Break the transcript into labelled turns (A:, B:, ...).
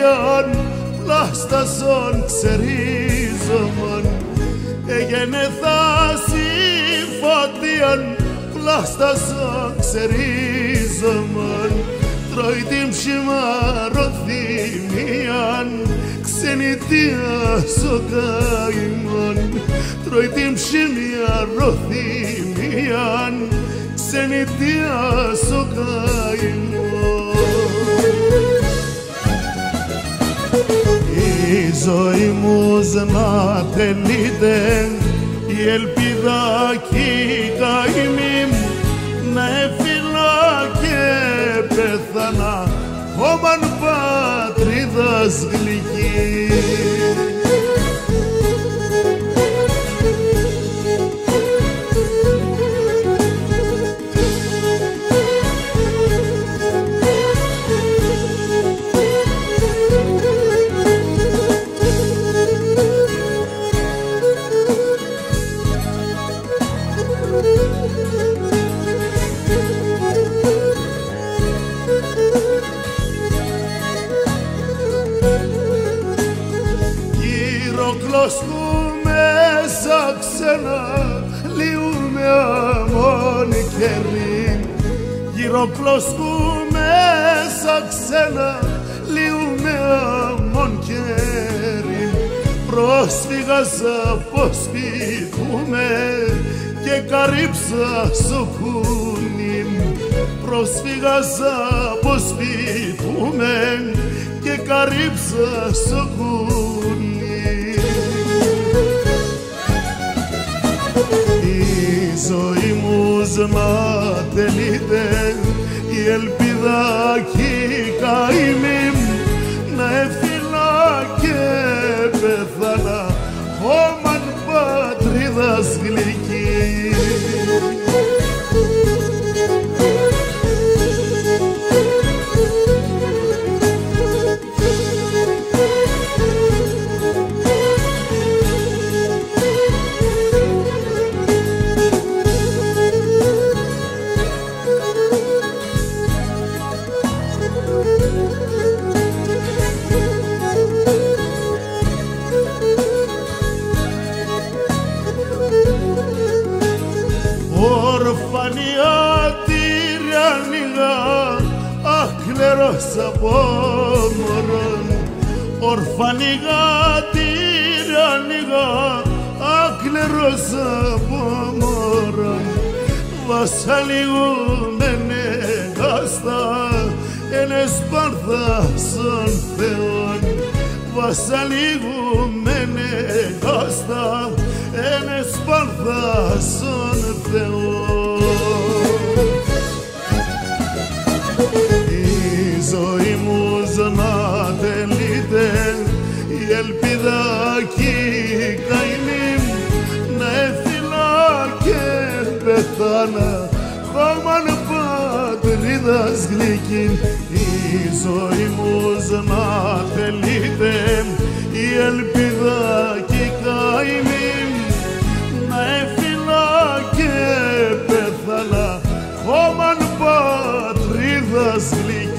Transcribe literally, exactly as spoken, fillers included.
A: φωτίαν πλάστασον ξερίζομον εγενεθάσι φωτίαν πλάστασον ξερίζομον τρώει την ψημαροθυμίαν ξενιτίας ο καημόν τρώει την ψημαροθυμίαν ξενιτίας ο καημόν. Η ζωή μου να τελείται η ελπίδα κι η καημή μου να έφυλα και πέθανα όμαν πατρίδας γλυκή. Κλωσκούμε σαν ξένα λιούμε αμόν κερί γυροκλωσκούμε σαν ξένα λιούμε αμόν κερί πρόσφυγας από σπιτούμε και καρύψα στο κούνι πρόσφυγας από σπιτούμε και καρύψα στο κούνι. Η ζωή μου να τελείται η ελπίδα κι η καημή μου να έφυλα και πέθανα όμαν πατρίδας γλυκή. Ορφανιά τυραννιγά, αχ κλερός από μωρόν. Ορφανιά τυραννιγά, αχ κλερός από μωρόν. Βασαλιγούμενε γάστα, εν σπάρθασον Θεόν. Βασαλιγούμενε γάστα, εν σπάρθασον Θεόν. Η ζωή μου να τελείται η ελπίδα κι η καημή μου να έφυλα και πεθάνα χώμαν πατρίδας γλυκή. Η ζωή μου να τελείται η ελπίδα κι η καημή μου να έφυλα και πέθανα χώμαν πατρίδας γλυκή.